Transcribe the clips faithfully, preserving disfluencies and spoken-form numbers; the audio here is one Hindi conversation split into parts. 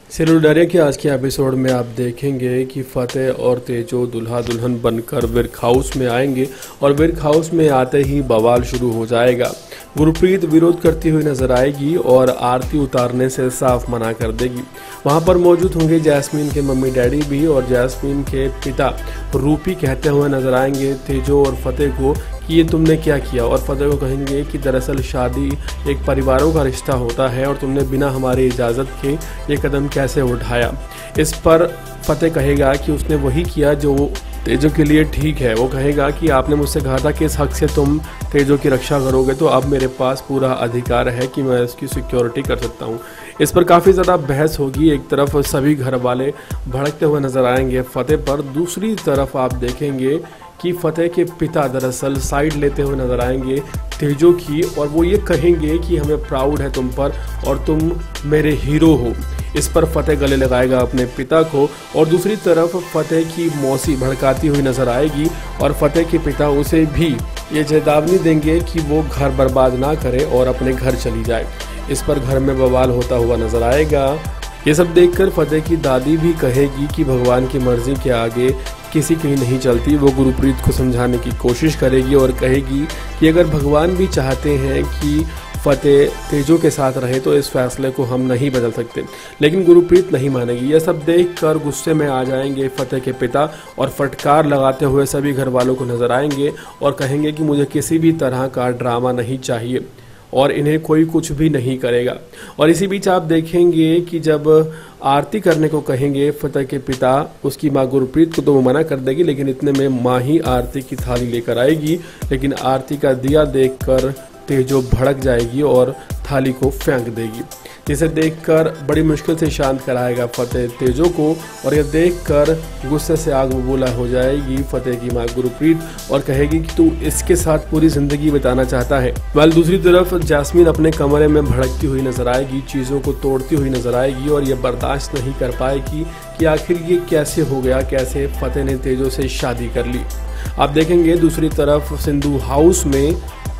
सिलुलडरिया के आज के एपिसोड में आप देखेंगे कि फतेह और तेजो दुल्हा दुल्हन बनकर विर्क हाउस में आएंगे और विर्क हाउस में आते ही बवाल शुरू हो जाएगा। गुरप्रीत विरोध करती हुई नजर आएगी और आरती उतारने से साफ मना कर देगी। वहां पर मौजूद होंगे जैस्मीन के मम्मी डैडी भी और जैस्मीन के पिता रूपी कहते हुए नजर आएंगे तेजो और फतेह को कि ये तुमने क्या किया, और फतेह को कहेंगे कि दरअसल शादी एक परिवारों का रिश्ता होता है और तुमने बिना हमारी इजाज़त के ये कदम कैसे उठाया। इस पर फतेह कहेगा कि उसने वही किया जो तेजो के लिए ठीक है। वो कहेगा कि आपने मुझसे कहा था कि इस हक से तुम तेजो की रक्षा करोगे, तो अब मेरे पास पूरा अधिकार है कि मैं इसकी सिक्योरिटी कर सकता हूँ। इस पर काफ़ी ज़्यादा बहस होगी। एक तरफ सभी घर वाले भड़कते हुए नजर आएंगे फतेह पर, दूसरी तरफ आप देखेंगे कि फतेह के पिता दरअसल साइड लेते हुए नजर आएंगे तेजो की, और वो ये कहेंगे कि हमें प्राउड है तुम पर और तुम मेरे हीरो हो। इस पर फतेह गले लगाएगा अपने पिता को, और दूसरी तरफ फतेह की मौसी भड़काती हुई नजर आएगी और फतेह के पिता उसे भी ये चेतावनी देंगे कि वो घर बर्बाद ना करे और अपने घर चली जाए। इस पर घर में बवाल होता हुआ नजर आएगा। ये सब देखकर फतेह की दादी भी कहेगी कि भगवान की मर्जी के आगे किसी की नहीं चलती। वो गुरप्रीत को समझाने की कोशिश करेगी और कहेगी कि अगर भगवान भी चाहते हैं कि फतेह तेजो के साथ रहे तो इस फैसले को हम नहीं बदल सकते, लेकिन गुरप्रीत नहीं मानेगी। यह सब देखकर गुस्से में आ जाएंगे फतेह के पिता और फटकार लगाते हुए सभी घर वालों को नजर आएंगे और कहेंगे कि मुझे किसी भी तरह का ड्रामा नहीं चाहिए और इन्हें कोई कुछ भी नहीं करेगा। और इसी बीच आप देखेंगे कि जब आरती करने को कहेंगे फतेह के पिता उसकी माँ गुरप्रीत को, तो वो मना कर देगी, लेकिन इतने में माँ ही आरती की थाली लेकर आएगी। लेकिन आरती का दिया देखकर तेजो भड़क जाएगी और थाली को फेंक देगी, जिसे देखकर बड़ी मुश्किल से शांत कराएगा फतेह तेजो को, और यह देखकर गुस्से से आग बबूला हो जाएगी फतेह की मां गुरप्रीत और कहेगी कि तू इसके साथ पूरी जिंदगी बिताना चाहता है। वाल दूसरी तरफ जैस्मीन अपने कमरे में भड़कती हुई नजर आएगी, चीज़ों को तोड़ती हुई नजर आएगी और यह बर्दाश्त नहीं कर पाएगी कि आखिर ये कैसे हो गया, कैसे फतेह ने तेजो से शादी कर ली। आप देखेंगे दूसरी तरफ सिंधु हाउस में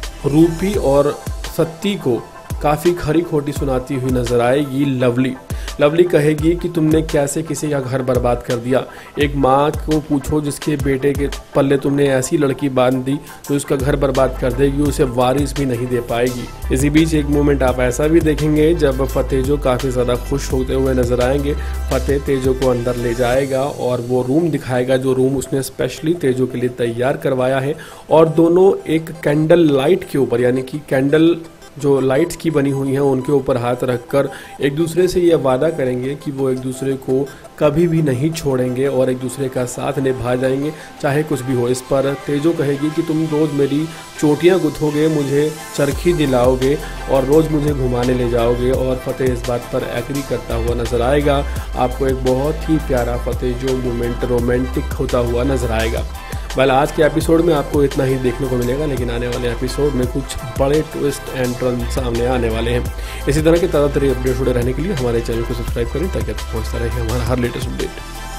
रूपी और सत्ती को काफ़ी खरी खोटी सुनाती हुई नजर आएगी लवली। लवली कहेगी कि तुमने कैसे किसी का घर बर्बाद कर दिया। एक माँ को पूछो जिसके बेटे के पल्ले तुमने ऐसी लड़की बांध दी तो उसका घर बर्बाद कर देगी, उसे वारिस भी नहीं दे पाएगी। इसी बीच एक मोमेंट आप ऐसा भी देखेंगे जब फतेह काफ़ी ज़्यादा खुश होते हुए नजर आएंगे। फतेह तेजो को अंदर ले जाएगा और वो रूम दिखाएगा जो रूम उसने स्पेशली तेजो के लिए तैयार करवाया है, और दोनों एक कैंडल लाइट के ऊपर, यानी कि कैंडल जो लाइट्स की बनी हुई हैं उनके ऊपर हाथ रखकर एक दूसरे से ये वादा करेंगे कि वो एक दूसरे को कभी भी नहीं छोड़ेंगे और एक दूसरे का साथ निभा जाएंगे चाहे कुछ भी हो। इस पर तेजो कहेगी कि तुम रोज़ मेरी चोटियाँ गुथोगे, मुझे चरखी दिलाओगे और रोज़ मुझे घुमाने ले जाओगे, और फतेह इस बात पर एग्री करता हुआ नजर आएगा। आपको एक बहुत ही प्यारा फतेह जो मोमेंट रोमांटिक होता हुआ नजर आएगा। वेल आज के एपिसोड में आपको इतना ही देखने को मिलेगा, लेकिन आने वाले एपिसोड में कुछ बड़े ट्विस्ट एंड टर्न सामने आने वाले हैं। इसी तरह के ताज़ा तरीके अपडेट जुड़े रहने के लिए हमारे चैनल को सब्सक्राइब करें ताकि आपको पहुंचता रहे हमारा हर लेटेस्ट अपडेट।